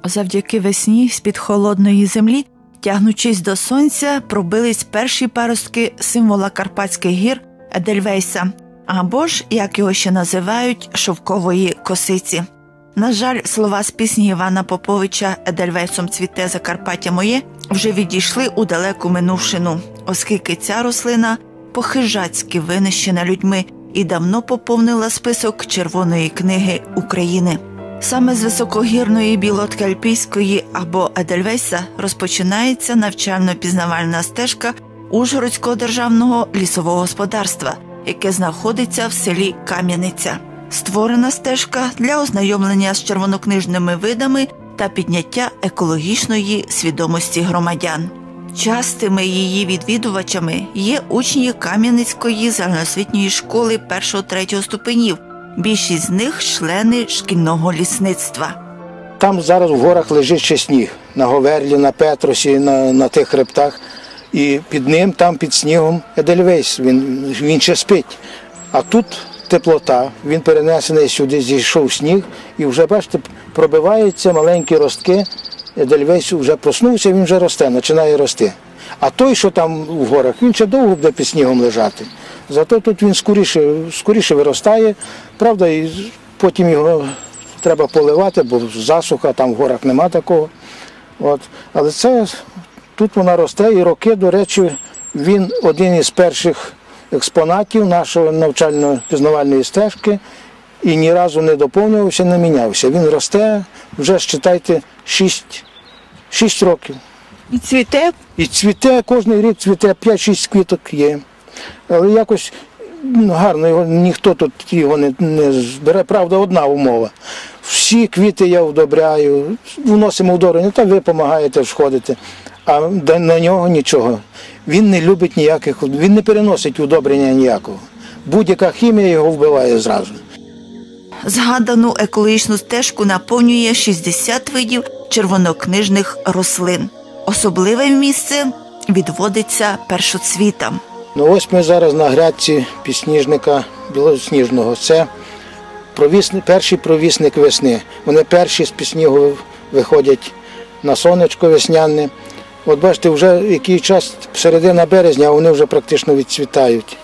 Завдяки весні з-під холодної землі, тягнучись до сонця, пробились перші паростки символа Карпатських гір Едельвейса, або ж, як його ще називають, шовкової косиці. На жаль, слова з пісні Івана Поповича «Едельвейсом цвіте Закарпаття моє» вже відійшли у далеку минувшину, оскільки ця рослина по-хижацьки винищена людьми і давно поповнила список Червоної книги України. Саме з високогірної Білоцерківської або Едельвейса розпочинається навчально-пізнавальна стежка Ужгородського державного лісового господарства, яке знаходиться в селі Кам'яниця. Створена стежка для ознайомлення з червонокнижними видами та підняття екологічної свідомості громадян. Частими її відвідувачами є учні Кам'яницької загальноосвітньої школи 1-3 ступенів. Більшість з них – члени шкільного лісництва. Там зараз в горах лежить ще сніг. На Говерлі, на Петросі, на тих хребтах. І під ним, там під снігом, Едельвейс, він ще спить. А тут теплота, він перенесений сюди, зійшов сніг, і вже, бачите, пробиваються маленькі ростки. Едельвейс вже проснувся, він вже росте, починає рости. А той, що там в горах, він ще довго буде під снігом лежати. Зато тут він скоріше виростає, правда, і потім його треба поливати, бо засуха, там в горах нема такого. Але тут вона росте, і роки, до речі, він один із перших експонатів нашої навчально-пізнавальної стежки і ні разу не доповнювався, не мінявся. Він росте вже, вважайте, 6 років. І цвіте? І цвіте, кожен рік цвіте, 5-6 квіток є. Але якось гарно, ніхто тут його не збере. Правда, одна умова. Всі квіти я вдобряю, вносимо вдобрення, та ви допомагаєте сходити. А на нього нічого. Він не любить ніяких, він не переносить удобрення ніякого. Будь-яка хімія його вбиває зразу. Згадану екологічну стежку наповнює 60 видів червонокнижних рослин. Особливе місце відводиться першоцвітам. Ось ми зараз на грядці підсніжника білосніжного. Це перший провісник весни. Вони перші з підснігу виходять на сонечко весняне. От бачите, вже який час, середина березня, а вони вже практично відцвітають.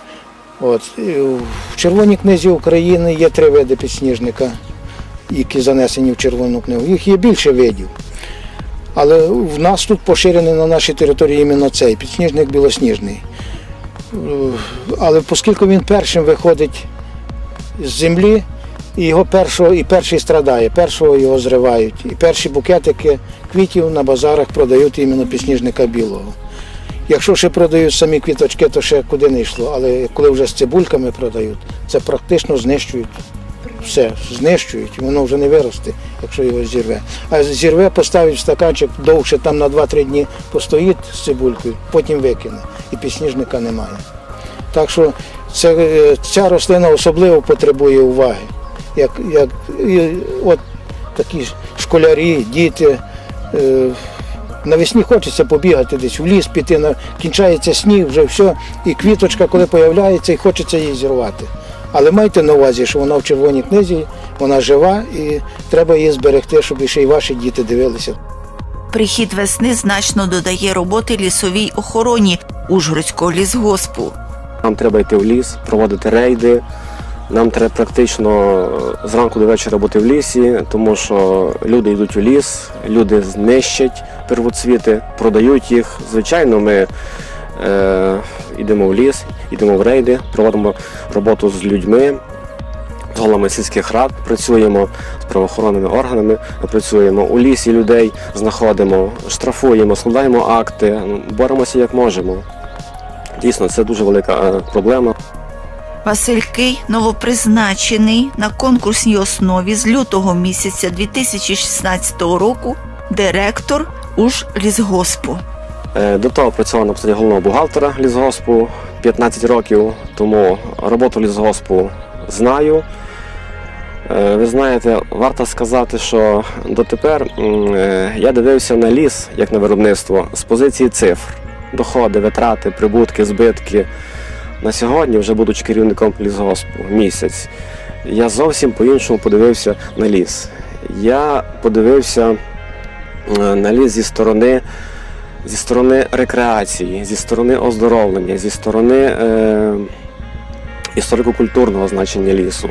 В Червоній книзі України є 3 види підсніжника, які занесені в Червону книгу. Їх є більше видів. Але в нас тут поширений на нашій території іменно цей підсніжник білосніжний. Але оскільки він першим виходить з землі, і перший страдає, першого його зривають. І перші букетики квітів на базарах продають іменно підсніжника білого. Якщо ще продають самі квіточки, то ще куди не йшло. Але коли вже з цибульками продають, це практично знищують. Все, знищують, воно вже не виросте, якщо його зірве. А зірве, поставить в стаканчик, довше там на 2-3 дні постоїть з цибулькою, потім викине. І підсніжника немає. Так що ця рослина особливо потребує уваги. От такі школярі, діти, навесні хочеться побігати десь в ліс, піти, кінчається сніг, вже все, і квіточка, коли з'являється, і хочеться її зірвати. Але майте на увазі, що вона в Червоній книзі, вона жива і треба її зберегти, щоб ще й ваші діти дивилися. Прихід весни значно додає роботи лісовій охороні Ужгородського лісгоспу. Нам треба йти в ліс, проводити рейди. Нам треба практично зранку до вечора бути в лісі, тому що люди йдуть у ліс, люди знищать первоцвіти, продають їх. Звичайно, ми йдемо в ліс, йдемо в рейди, проводимо роботу з людьми, з головами сільських рад, працюємо з правоохоронними органами, працюємо у лісі людей, знаходимо, штрафуємо, складаємо акти, боремося як можемо. Дійсно, це дуже велика проблема. Василь Кий новопризначений на конкурсній основі з лютого місяця 2016 року директор Ужлісгоспу. До того працював на посаді головного бухгалтера лісгоспу 15 років, тому роботу лісгоспу знаю. Ви знаєте, варто сказати, що дотепер я дивився на ліс, як на виробництво, з позиції цифр. Доходи, витрати, прибутки, збитки. На сьогодні, вже будучи керівником лісгоспу місяць, я зовсім по-іншому подивився на ліс. Я подивився на ліс зі сторони рекреації, зі сторони оздоровлення, зі сторони історико-культурного значення лісу.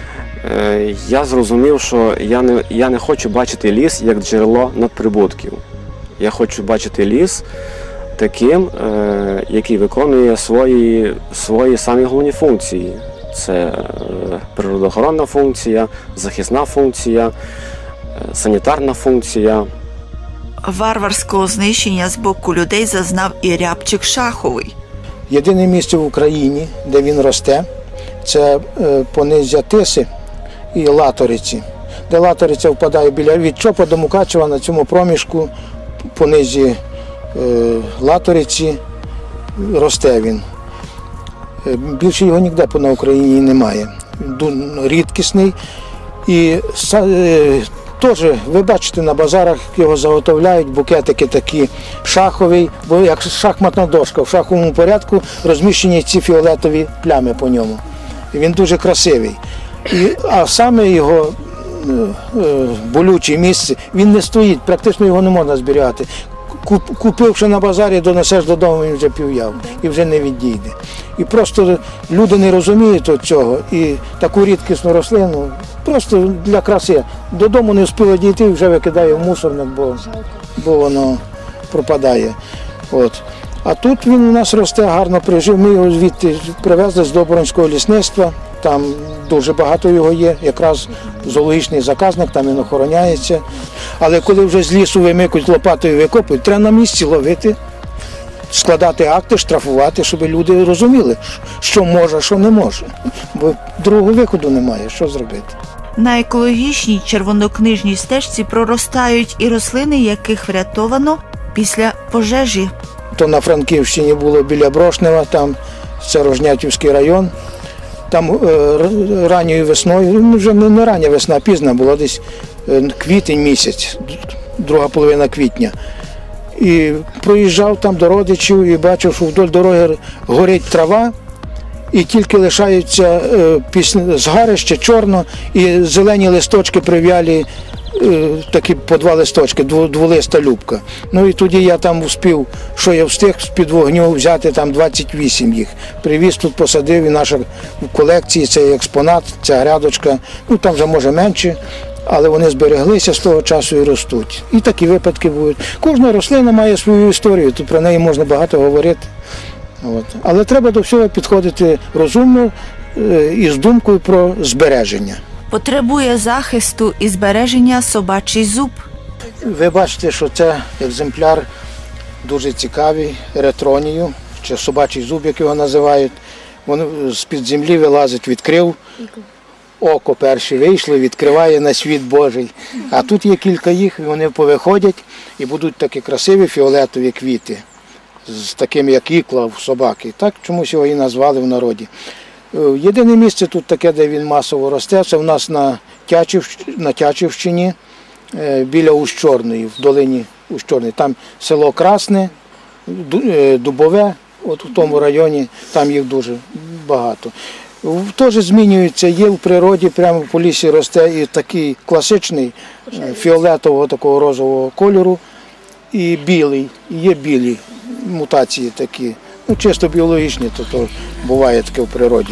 Я зрозумів, що я не хочу бачити ліс як джерело надприбутків. Я хочу бачити ліс таким, який виконує свої самі головні функції. Це природоохоронна функція, захисна функція, санітарна функція. Варварського знищення з боку людей зазнав і рябчик шаховий. Єдине місце в Україні, де він росте, це понизя Тиси і Латориці. Де Латориця впадає від Чопа до Мукачева, на цьому проміжку понизі Латориці росте він. Більше його ніде на Україні немає. Рідкісний. І теж, ви бачите, на базарах його заготовляють, букетики такі шахові, бо як шахматна дошка, в шаховому порядку розміщені ці фіолетові плями по ньому. І він дуже красивий. А саме його болюче місце, він не стоїть, практично його не можна зберігати. Купивши на базарі, донесеш додому, він вже пів'яв і вже не відійде. І просто люди не розуміють цього. І таку рідкісну рослину просто для краси. Додому не встигла дійти, вже викидає в мусорник, бо воно пропадає. А тут він у нас росте, гарно прижив. Ми його звідти привезли з Добронського лісництва. Там дуже багато його є, якраз зоологічний заказник, там він охороняється. Але коли вже з лісу вимикують, лопатою викопують, треба на місці ловити, складати акти, штрафувати, щоб люди розуміли, що може, що не може. Бо другого виходу немає, що зробити. На екологічній червонокнижній стежці проростають і рослини, яких врятовано після пожежі. То на Франківщині було біля Брошнева, там це Рожнятівський район. Там ранньою весною, вже не рання весна, а пізна була, десь квітень місяць, друга половина квітня. І проїжджав там до родичів і бачив, що вдоль дороги горить трава, і тільки лишаються згарище чорно, і зелені листочки прив'ялі, такі по два листочки, дволиста любка. Ну і тоді я там успів, що я встиг з-під вогню взяти там 28 їх. Привіз тут, посадив, і наша в колекції цей експонат, ця грядочка, ну там вже може менше, але вони збереглися з того часу і ростуть. І такі випадки будуть. Кожна рослина має свою історію, тут про неї можна багато говорити. Але треба до всього підходити розумно і з думкою про збереження. Потребує захисту і збереження собачий зуб. Ви бачите, що це екземпляр дуже цікавий, ретронію, чи собачий зуб, як його називають. Він з-під землі вилазить, відкрив, око перше вийшло, відкриває на світ Божий. А тут є кілька їх, і вони повиходять і будуть такі красиві фіолетові квіти, з таким, як ікла в собаки. Так чомусь його і назвали в народі. Єдине місце тут таке, де він масово росте, це в нас на Тячівщині, біля Ущорної, в долині Ущорної. Там село Красне, Дубове, от у тому районі, там їх дуже багато. Теж змінюється, є в природі, прямо по лісі росте і такий класичний, фіолетового такого розового кольору, і білий, і є білі мутації такі. Ну, чисто біологічні, то буває таке в природі.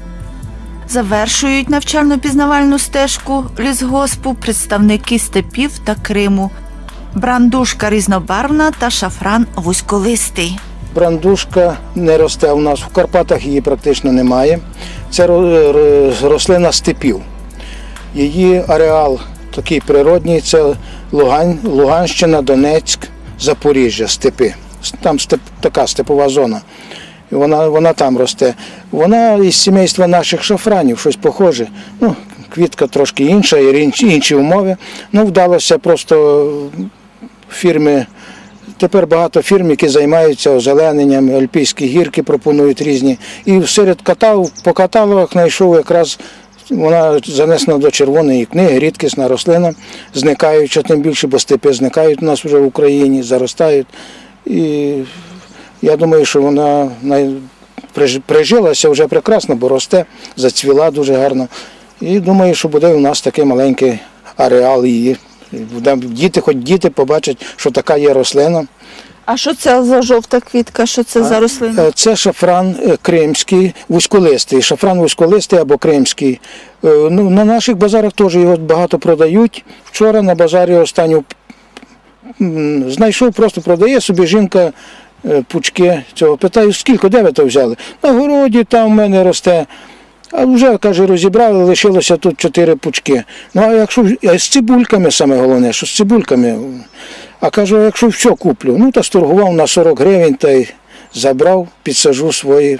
Завершують навчально-пізнавальну стежку лісгоспу представники степів та Криму. Брандушка різнобарвна та шафран вузьколистий. Брандушка не росте у нас, в Карпатах її практично немає. Це рослина степів. Її ареал такий природній, це Луганщина, Донецьк, Запоріжжя, степи. Там така степова зона. І вона там росте. Вона із сімейства наших шафранів, щось похоже. Ну, квітка трошки інша, інші умови. Ну, вдалося просто фірми. Тепер багато фірм, які займаються озелененням, альпійські гірки пропонують різні. І серед по каталогах знайшов якраз, вона занесена до червоної книги, рідкісна рослина, зникаюча, тим більше, бо степи зникають у нас вже в Україні, заростають. І я думаю, що вона прижилася вже прекрасно, бо росте, зацвіла дуже гарно. І думаю, що буде у нас такий маленький ареал її Хоч діти побачать, що така є рослина. А що це за жовта квітка? Що це за рослина? Це шафран кримський, вузьколистий. Шафран вузьколистий або кримський. На наших базарах теж його багато продають. Вчора на базарі останню знайшов, просто продає собі жінка пучки цього. Питаю, скільки, де ви то взяли? На городі там в мене росте. А вже, каже, розібрали, лишилося тут 4 пучки. Ну, а якщо з цибульками, саме головне, що з цибульками. А кажу, а якщо все куплю? Ну, та сторгував на 40 гривень та й забрав, підсажу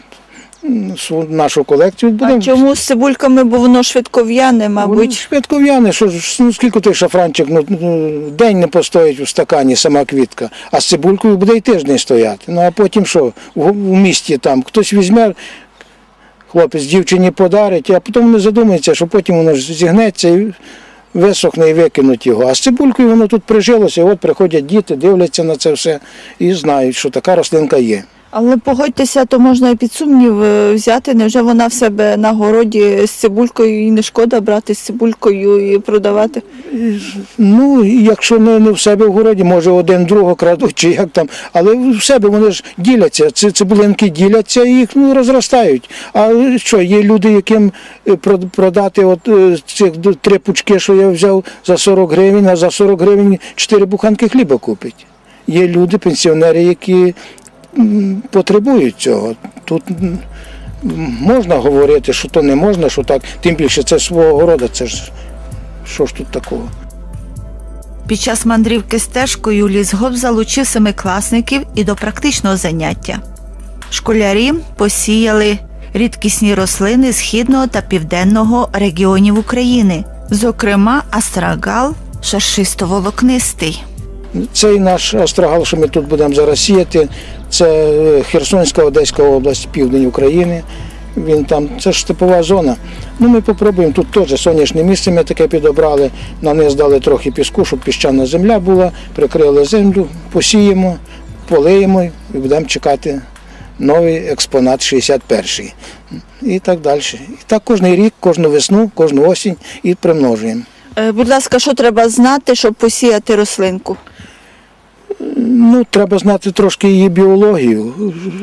нашу колекцію. А чому з цибульками, бо воно швидков'яне, мабуть? Швидков'яне, скільки той шафранчик, день не постоїть у стакані сама квітка, а з цибулькою буде й тиждень стояти. Ну, а потім що, у місті там хтось візьме, хлопець дівчині подарить, а потім не задумається, що потім воно ж зігнеться і висохне і викинуть його. А з цибулькою воно тут прижилося, от приходять діти, дивляться на це все і знають, що така рослинка є. Але погодьтеся, то можна і під сумнів взяти, невже вона в себе на городі з цибулькою і не шкода брати з цибулькою і продавати? Ну, якщо не в себе в городі, може один другого крадуть, чи як там, але в себе вони ж діляться, цибулинки діляться і їх розростають. А що, є люди, яким продати от цих 3 пучки, що я взяв за 40 гривень, а за 40 гривень 4 буханки хліба купить. Є люди, пенсіонери, які потребують цього. Тут можна говорити, що то не можна, що так, тим більше це свого городу, це ж, що ж тут такого. Під час мандрівки стежкою лісгосп залучив 7-класників і до практичного заняття. Школярі посіяли рідкісні рослини східного та південного регіонів України, зокрема астрагал шершисто-волокнистий. Цей наш астрагал, що ми тут будемо зараз сіяти, це Херсонська, Одеська область, південь України. Він там, це ж степова зона. Ну, ми попробуємо, тут теж сонячне місце ми таке підобрали, на низ дали трохи піску, щоб піщана земля була, прикрили землю, посіємо, полиємо і будемо чекати новий експонат 61-й. І так далі. І так кожен рік, кожну весну, кожну осінь і примножуємо. Будь ласка, що треба знати, щоб посіяти рослинку? Ну, треба знати трошки її біологію,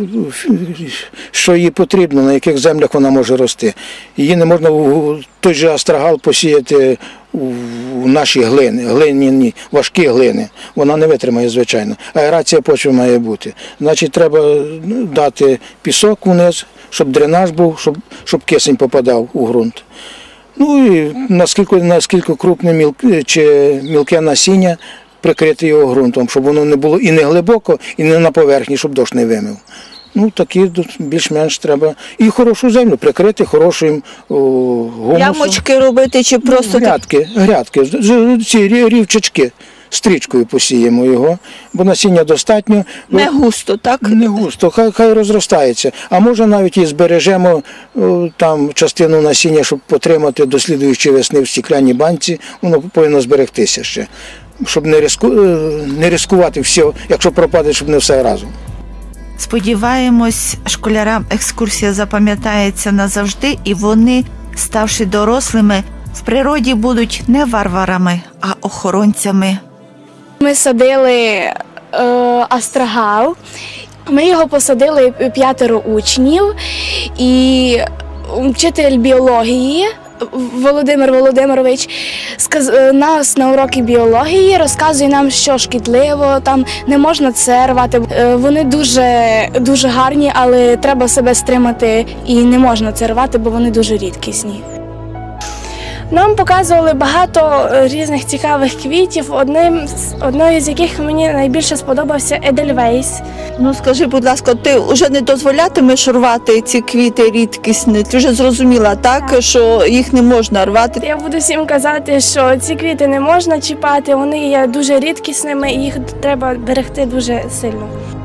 що їй потрібно, на яких землях вона може рости. Її не можна той же астрагал посіяти у наші глиняні, важкі глини. Вона не витримає, звичайно. Аерація почви має бути. Значить, треба дати пісок вниз, щоб дренаж був, щоб кисень попадав у ґрунт. Ну і наскільки крупне чи мілке насіння, прикрити його ґрунтом, щоб воно не було і не глибоко, і не на поверхні, щоб дощ не вимив. Ну, такі більш-менш треба. І хорошу землю прикрити хорошим гумусом. Ямочки робити чи просто Грядки, ці рівчачки. Стрічкою посіємо його, бо насіння достатньо. Не густо, так? Не густо, хай розростається. А може навіть і збережемо там частину насіння, щоб потримати до слідуючої весни в стекляній банці, воно повинно зберегтися ще. Щоб не ризикувати все, якщо пропаде, щоб не все разом. Сподіваємось, школярам екскурсія запам'ятається назавжди, і вони, ставши дорослими, в природі будуть не варварами, а охоронцями. Ми садили астрагал, ми його посадили 5 учнів, і вчитель біології Володимир Володимирович нас на уроки біології розказує нам, що шкідливо, там не можна це рвати. Вони дуже гарні, але треба себе стримати і не можна це рвати, бо вони дуже рідкісні. Нам показували багато різних цікавих квітів, одною з яких мені найбільше сподобався Едельвейс. Ну скажи, будь ласка, ти вже не дозволятимеш рвати ці квіти рідкісні? Ти вже зрозуміла, так, що їх не можна рвати? Я буду всім казати, що ці квіти не можна чіпати, вони є дуже рідкісними і їх треба берегти дуже сильно.